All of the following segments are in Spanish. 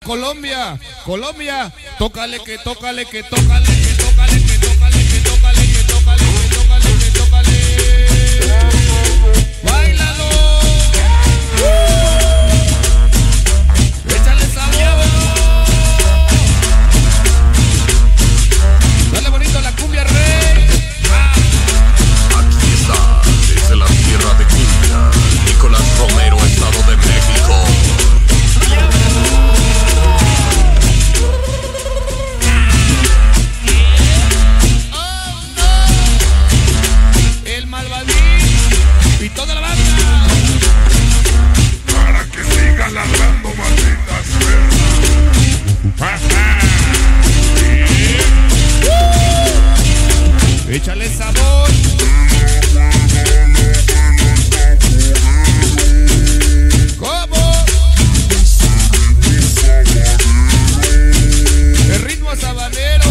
Colombia. Colombia, tócale que tócale que tócale que tócale que tócale que tócale que tócale que tócale que tócale. Báilalo. Échale sabor. Dale bonito a la cumbia, rey. Aquí está, desde la tierra de cumbia, Nicolás Romero, Estado de México. El malvadín y toda la banda. Para que sigan ladrando, malditas perras. Échale sabor. ¿Cómo? El ritmo sabanero.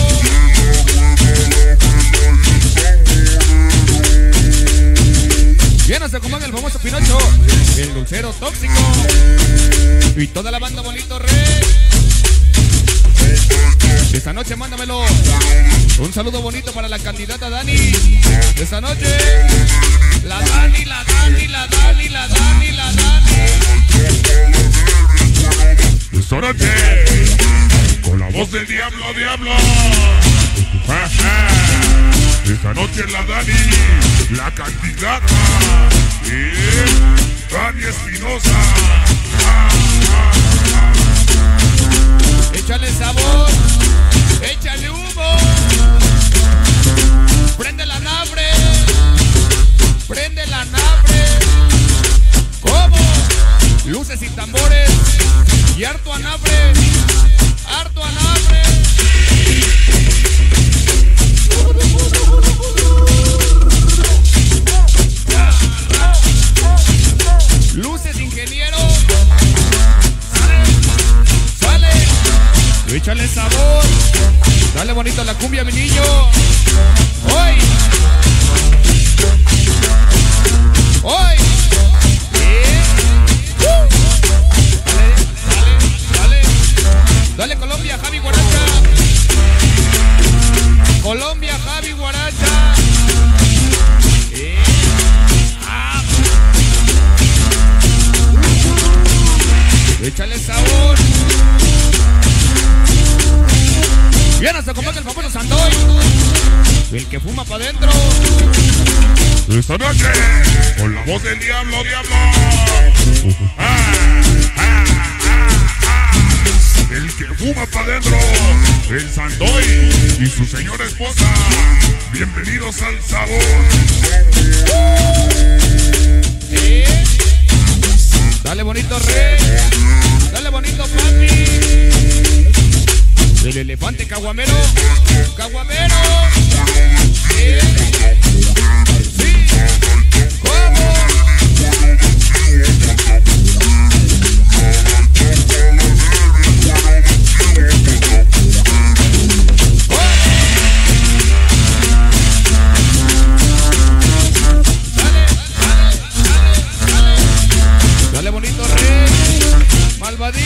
Ya no se coman el famoso Pinocho, el dulcero tóxico y toda la banda bonito, rey. Esta noche mándamelo. Un saludo bonito para la candidata Dani. Esta noche la Dani, la Dani, la Dani, la Dani, la Dani. Esta noche, con la voz del diablo, diablo. Esta noche la Dani, la candidata. Dani Espinosa. Échale sabor, échale humo. Prende la nave, prende la nave. ¿Cómo? Luces y tambores y harto anabre, harto anabre. Luces, ingeniero. Sale, échale sabor. Dale bonito a la cumbia, mi niño. Hoy. Hoy. Dale. Dale Colombia, Javi Guaracha. Colombia, Javi Guaracha. Échale sabor. Bien, hasta como que el famoso Sandoy, el que fuma pa' dentro. Esta noche, con la voz del diablo, diablo. El que fuma pa' dentro, el Sandoy y su señora esposa. Bienvenidos al sabor. Dale bonito, rey. Dale bonito, papi. El elefante caguamero. Caguamero. Sí. ¿Cómo? Dale bonito, rey. Malvadín.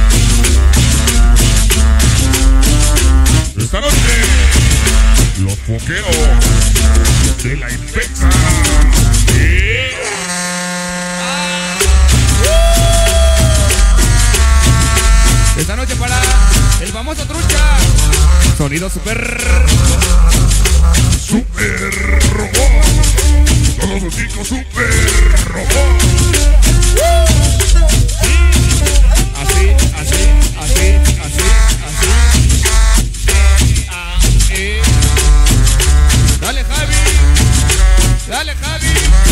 Esta noche, los foqueros de la infexa. Esta noche para el famoso trucha. Sonido super robot. Todos los chicos super robot. Así. Dale, Javi. Dale, Javi.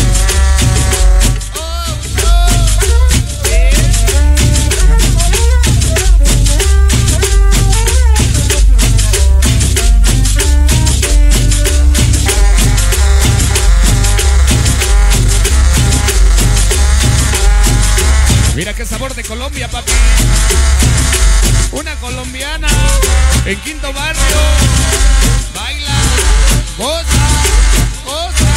Mira qué sabor de Colombia, papi. Una colombiana en Quinto Barrio. Baila, goza, goza.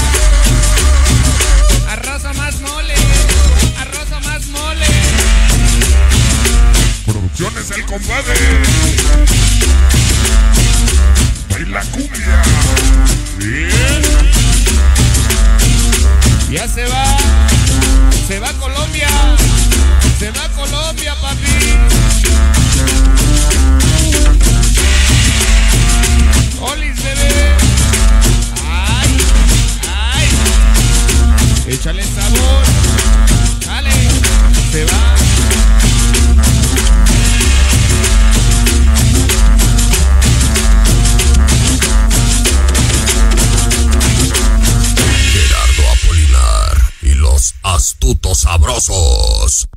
Arroza más mole, arroza más mole. Producciones El Combo. compadre. Baila cumbia. Bien. Ya se va a Colombia, se va a Colombia, papi. Olis, bebé. Ay, ay. Échale sabor. Dale, se va. Gerardo Apolinar y los astutos sabrosos.